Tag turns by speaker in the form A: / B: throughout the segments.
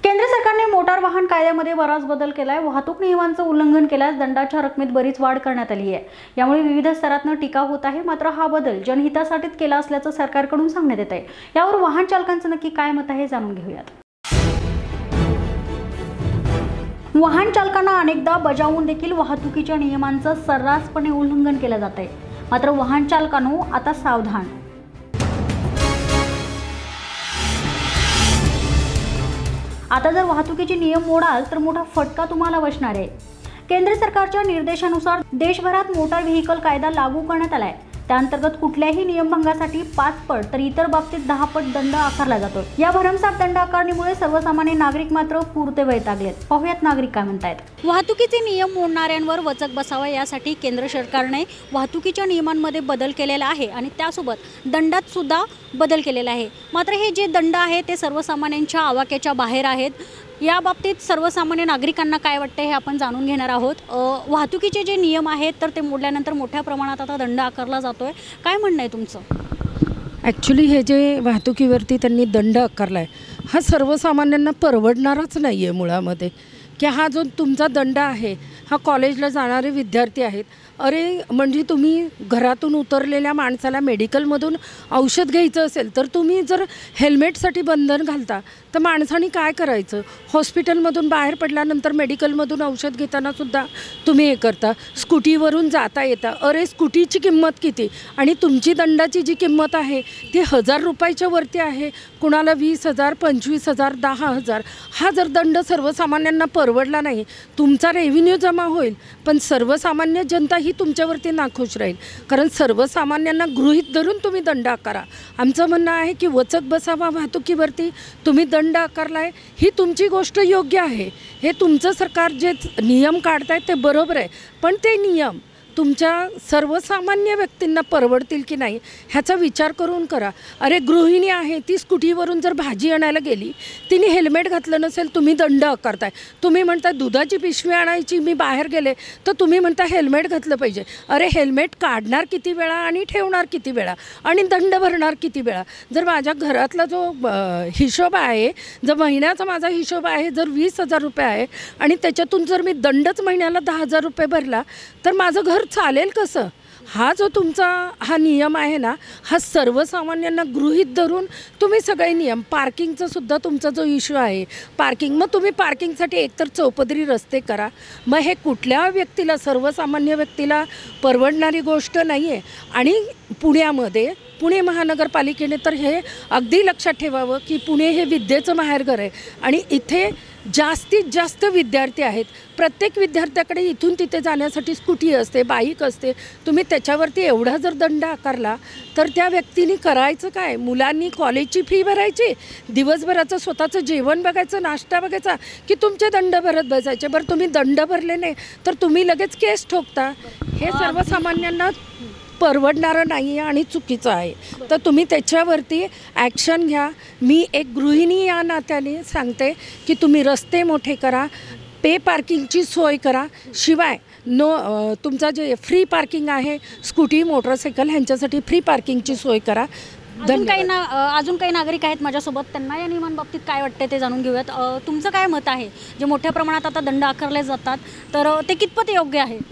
A: केंद्र सरकारने मोटार वाहन कायद्यामध्ये बराच बदल केलाय। वाहतूक नियमांचं उल्लंघन केल्यास दंडाच्या रकमेत बरीच वाढ करण्यात आली आहे। यामुळे विविध स्तरातून टीका होत आहे। मात्र हा बदल जनहितासाठीच केला असल्याचं सरकारकडून सांगण्यात येत आहे। यावर वाहन चालकांचं नक्की काय मत आहे जाणून घेऊयात। वाहन चालकांना अनेकदा बजावून देखील वाहतुकीच्या नियमांचं सर्रासपणे उल्लंघन केलं जात आहे। मात्र वाहन चालकांनो आता सावधान। आता जर वाहतुकीचे नियम मोडाल तर मोठा फटका तुम्हाला बसणार आहे। केंद्र सरकारच्या निर्देशानुसार देशभरात मोटार व्हेइकल कायदा लागू करण्यात आलाय। त्याअंतर्गत कुठल्याही नियमभंगासाठी 5 पट तर इतर बाबतीत 10 पट दंड आकारला जातो। या भरमसाठ दंड आकारणीमुळे सर्वसामान्य नागरिक मात्र पुरते वैतागलेत। पाहूयात नागरिक काय म्हणतायत। वाहतुकीचे नियम मोडणाऱ्यांवर वचक बसावा यासाठी केंद्र सरकारने वाहतुकीच्या नियमांमध्ये बदल केलेला आहे आणि त्यासोबत दंडात सुद्धा बदल केलेला आहे। मात्र हे जे दंड आहे ते सर्वसामान्यांच्या आवाक्याच्या बाहेर आहेत। या बाबतीत सर्वसामान्य नागरिकांना काय वाटते हे आपण जाणून घेणार आहोत। वाहतुकीचे जे नियम आहेत तर ते मोडल्यानंतर मोठ्या प्रमाणात आता दंड आकारला जातोय। काय म्हणणं आहे तुमचं?
B: ॲक्च्युली हे जे वाहतुकीवरती त्यांनी दंड आकारला आहे हा सर्वसामान्यांना परवडणारच नाही आहे मुळामध्ये। की हा जो तुमचा दंड आहे हा कॉलेजला जाणारे विद्यार्थी आहेत। अरे म्हणजे तुम्ही घरातून उतरलेल्या माणसाला मेडिकलमधून औषध घ्यायचं असेल तर तुम्ही जर हेल्मेटसाठी बंधन घालता तर माणसाने काय करायचं? हॉस्पिटलमधून बाहेर पडल्यानंतर मेडिकलमधून औषध घेताना सुद्धा तुम्ही हे करता। स्कूटीवरून जाता येता, अरे स्कूटीची किंमत किती आणि तुमची दंडाची जी किंमत आहे ती 1000 रुपयाच्या वरती आहे। कुणाला 20,000, 25,000, 10,000 हा जर दंड सर्वसामान्यांना परवडला नाही, तुमचा रेव्हेन्यू जमा होईल पण सर्वसामान्य जनता ही तुमच्यावरती नाखुश राहील। कारण सर्वसामान्यांना गृहीत धरून तुम्ही दंड आकारा। आमचं म्हणणं आहे की वचक बसावा वाहतुकीवरती। तुम्ही दंड आकारलाय ही तुमची गोष्ट योग्य आहे। हे तुमचं सरकार जे नियम काढताय ते बरोबर आहे, पण ते नियम तुमच्या सर्वसामान्य व्यक्तींना परवडतील की नाही ह्याचा विचार करून करा। अरे गृहिणी आहे ती स्कूटीवरून जर भाजी आणायला गेली, तिने हेल्मेट घातलं नसेल, तुम्ही दंड आकारताय। तुम्ही म्हणता दुधाची पिशवी आणायची मी बाहेर गेले तर तुम्ही म्हणता हेल्मेट घातलं पाहिजे। अरे हेल्मेट काढणार किती वेळा आणि ठेवणार किती वेळा आणि दंड भरणार किती वेळा? जर माझ्या घरातला जो हिशोब आहे, जर महिन्याचा माझा हिशोब आहे, जर 20,000 रुपये आहे आणि त्याच्यातून जर मी दंडच महिन्याला 10,000 रुपये भरला तर माझं घर चालेल कसं? हा जो तुमचा हा नियम आहे ना हा सर्वसामान्यांना गृहीत धरून तुम्ही सगळे नियम, पार्किंगचा सुद्धा तुमचा जो इश्यू आहे पार्किंग, मग तुम्ही पार्किंगसाठी एकतर चौपदरी रस्ते करा। मग हे कुठल्या व्यक्तीला, सर्वसामान्य व्यक्तीला परवडणारी गोष्ट नाही आहे। आणि पुणे महानगरपालिकेने तर हे अगदी लक्षात ठेवावं की पुणे हे विद्येचं माहेरघर आहे आणि इथे जास्तीत जास्त विद्यार्थी आहेत। प्रत्येक विद्यार्थ्याकडे इथून तिथे जाण्यासाठी स्कूटी असते, बाईक असते। तुम्ही त्याच्यावरती एवढा जर दंड आकारला तर त्या व्यक्तीने करायचं काय? मुलांनी कॉलेजची फी भरायची, दिवसभराचं स्वतःचं जेवण बघायचं, नाश्ता बघायचा की तुमचे दंड भरत बसायचे? बरं तुम्ही दंड भरले नाही तर तुम्ही लगेच केस ठोकता। हे सर्वसामान्यांना परवडणारं नाही आहे आणि चुकीचं आहे। तर तुम्ही त्याच्यावरती ॲक्शन घ्या। मी एक गृहिणी या नात्याने सांगते की तुम्ही रस्ते मोठे करा, पे पार्किंगची सोय करा। शिवाय तुमचा जे फ्री पार्किंग आहे स्कूटी, मोटरसायकल ह्यांच्यासाठी फ्री पार्किंगची सोय करा।
A: अजून काही नागरिक आहेत माझ्यासोबत, त्यांना या नियमांबाबतीत काय वाटते ते जाणून घेऊयात। तुमचं काय मत आहे? जे मोठ्या प्रमाणात आता दंड आकारले जातात तर ते कितपत योग्य आहे?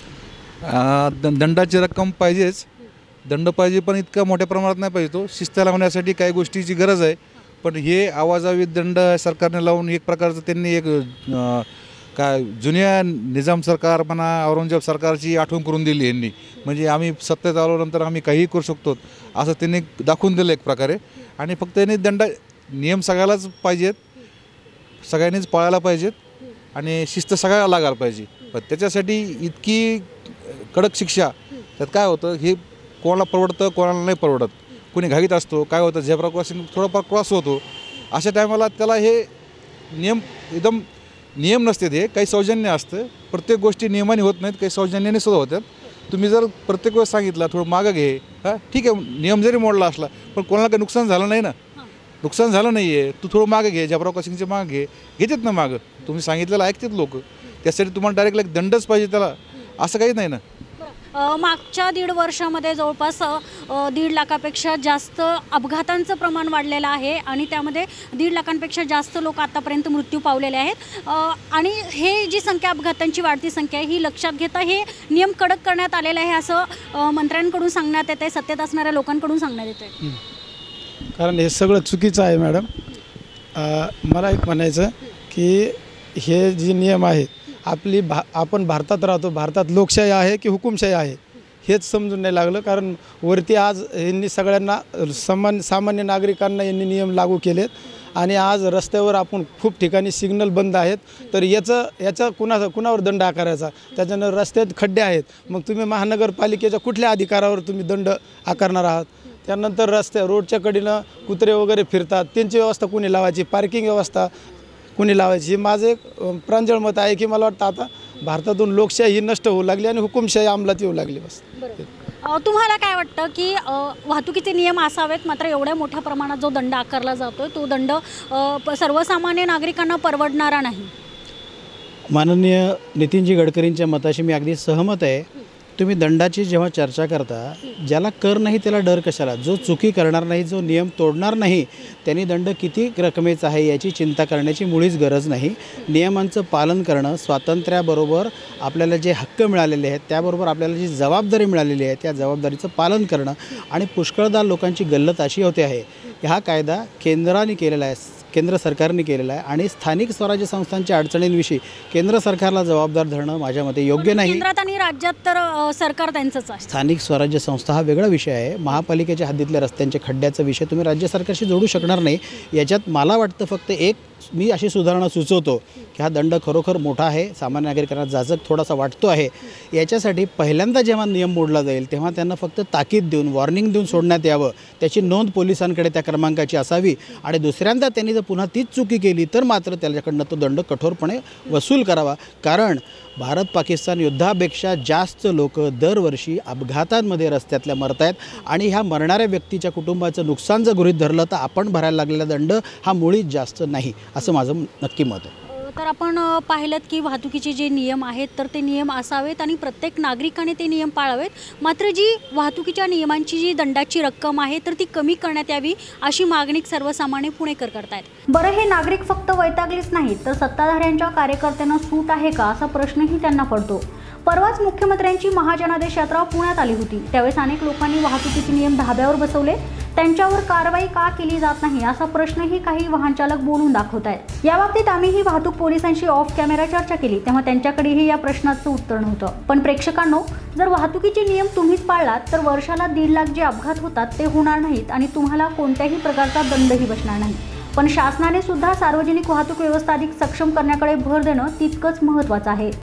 C: दंडाची रक्कम पाहिजेच, दंड पाहिजे पण इतका मोठ्या प्रमाणात नाही पाहिजे। तो शिस्त लावण्यासाठी काही गोष्टीची गरज आहे, पण हे आवाजावी दंड सरकारने लावून एक प्रकारचं त्यांनी एक काय जुन्या निजाम सरकार म्हणा, औरंगजेब सरकारची आठवण करून दिली यांनी। म्हणजे आम्ही सत्तेत आल्यानंतर आम्ही काहीही करू शकतो असं त्यांनी दाखवून दिलं एक प्रकारे। आणि फक्त यांनी नियम सगळ्यालाच पाहिजेत, सगळ्यांनीच पाळायला पाहिजेत आणि शिस्त सगळ्याला लागायला पाहिजे। पण त्याच्यासाठी इतकी कडक शिक्षा, त्यात काय होतं हे कोणाला परवडतं कोणाला नाही परवडत। कोणी घाईत असतो, काय होतं झेब्रा क्रॉसिंग थोडाफार क्रॉस होतो, अशा टायमाला त्याला हे नियम एकदम नियम नसते, ते काही सौजन्य असतं। प्रत्येक गोष्टी नियमाने होत नाहीत, काही सौजन्याने सुद्धा होतात। तुम्ही जर प्रत्येक वेळेस सांगितलं थोडं मागं घे, हां ठीक आहे, नियम जरी मोडला असला पण कोणाला काही नुकसान झालं नाही ना, नुकसान झालं नाही आहे, तू थोडं मागं घे, झेब्रा क्रॉसिंगचे मागं घेतात ना मागं, तुम्ही सांगितलेलं ऐकतात लोक। त्यासाठी तुम्हाला डायरेक्ट दंडच पाहिजे त्याला असं काही नाही ना।
A: मागच्या 1.5 वर्षामध्ये जवळपास 1.5 लाखापेक्षा जास्त अपघातांचं प्रमाण वाढलेलं आहे आणि त्यामध्ये 1.5 लाखांपेक्षा जास्त लोक आतापर्यंत मृत्यू पावलेले आहेत। आणि हे जी संख्या अपघातांची वाढती संख्या ही लक्षात घेता हे नियम कडक करण्यात आलेले आहे असं मंत्र्यांकडून सांगण्यात येते, सत्तेत असणाऱ्या लोकांकडून सांगण्यात येते।
D: कारण हे सगळं चुकीचं आहे मॅडम। मला एक म्हणायचं की हे जे नियम आहेत आपण भारतात राहतो, भारतात लोकशाही आहे की हुकुमशाही आहे हेच समजून नाही लागलं। कारण वरती आज यांनी सगळ्यांना सामान्य नागरिकांना यांनी नियम लागू केलेत आणि आज रस्त्यावर आपण खूप ठिकाणी सिग्नल बंद आहेत, तर याचा कुणावर दंड आकारायचा? त्याच्यानं रस्त्यात खड्डे आहेत, मग तुम्ही महानगरपालिकेच्या कुठल्या अधिकारावर तुम्ही दंड आकारणार आहात? त्यानंतर रोडच्या कडेनं कुत्रे वगैरे फिरतात, त्यांची व्यवस्था कुणी लावायची? पार्किंग व्यवस्था कुणी लावायची? हे माझं एक प्रांजळ मत आहे की मला वाटतं आता भारतातून लोकशाही ही नष्ट होऊ लागली आणि हुकुमशाही अंमलात येऊ लागली। बस
A: तुम्हाला काय वाटतं की वाहतुकीचे नियम असावेत, मात्र एवढ्या मोठ्या प्रमाणात जो दंड आकारला जातो तो दंड सर्वसामान्य नागरिकांना परवडणारा नाही?
E: माननीय नितीनजी गडकरींच्या मताशी मी अगदी सहमत आहे। तुम्ही दंडाची जेव्हा चर्चा करता, ज्याला कर नाही त्याला डर कशाला? जो चुकी करणार नाही, जो नियम तोडणार नाही, त्यांनी दंड किती रकमेचा आहे याची चिंता करण्याची मुळीच गरज नाही। नियमांचं पालन करणं, स्वातंत्र्याबरोबर आपल्याला जे हक्क मिळालेले आहेत त्याबरोबर आपल्याला जी जबाबदारी मिळालेली आहे त्या जबाबदारीचं पालन करणं आणि पुष्कळदा लोकांची गल्लत अशी होते आहे, हा कायदा केंद्राने केलेला आहे, केंद्र सरकारने केलेला आहे आणि स्थानिक स्वराज्य संस्थांच्या अडचणींविषयी केंद्र सरकारला जबाबदार धरणं माझ्या मते योग्य नाही।
A: केंद्रात आणि राज्यात तर सरकार त्यांचंच आहे।
E: स्थानिक स्वराज्य संस्था हा वेगळा विषय आहे। महापालिकेच्या हद्दीतल्या रस्त्यांच्या खड्ड्याचा विषय तुम्ही राज्य सरकारशी जोडू शकणार नाही। याच्यात मला वाटतं फक्त एक मी अशी सुधारणा सुचवतो की हा दंड खरोखर मोठा आहे, सामान्य नागरिकांना जाचक थोडासा वाटतो आहे। याच्यासाठी पहिल्यांदा जेव्हा नियम मोडला जाईल तेव्हा त्यांना फक्त ताकीद देऊन, वॉर्निंग देऊन सोडण्यात यावं, त्याची नोंद पोलिसांकडे त्या क्रमांकाची असावी आणि दुसऱ्यांदा त्यांनी जर पुन्हा तीच चुकी केली तर मात्र त्याच्याकडनं तो दंड कठोरपणे वसूल करावा। कारण भारत पाकिस्तान युद्धापेक्षा जास्त लोक दरवर्षी अपघातांमध्ये रस्त्यातल्या मरत आहेत आणि ह्या मरणाऱ्या व्यक्तीच्या कुटुंबाचं नुकसान जर गृहीत धरलं तर आपण भरायला लागलेला दंड हा मुळीच जास्त नाही, असं माझं नक्की मत आहे।
A: तर आपण पाहिलं की वाहतुकीचे जे नियम आहेत तर ते नियम असावेत आणि प्रत्येक नागरिकाने ते नियम पाळावेत, मात्र जी वाहतुकीच्या नियमांची जी दंडाची रक्कम आहे तर ती कमी करण्यात यावी अशी मागणी सर्वसामान्य पुणेकर करतायत। बरं, हे नागरिक फक्त वैतागलीच नाहीत तर सत्ताधाऱ्यांच्या कार्यकर्त्यांना सूट आहे का असा प्रश्नही त्यांना पडतो। परवाच मुख्यमंत्र्यांची महाजनादेश यात्रा पुण्यात आली होती, त्यावेळेस अनेक लोकांनी वाहतुकीचे नियम धाब्यावर बसवले, त्यांच्यावर कारवाई का केली जात नाही असा प्रश्नही काही वाहन चालक बोलून दाखवत आहेत। याबाबतीत आम्हीही वाहतूक पोलिसांशी ऑफ कॅमेरा चर्चा केली, तेव्हा त्यांच्याकडेही या प्रश्नाचं उत्तर नव्हतं। पण प्रेक्षकांनो, जर वाहतुकीचे नियम तुम्हीच पाळलात तर वर्षाला 1.5 लाख जे अपघात होतात ते होणार नाहीत आणि तुम्हाला कोणत्याही प्रकारचा दंडही बसणार नाही। पण शासनाने सुद्धा सार्वजनिक वाहतूक व्यवस्था अधिक सक्षम करण्याकडे भर देणं तितकंच महत्त्वाचं आहे।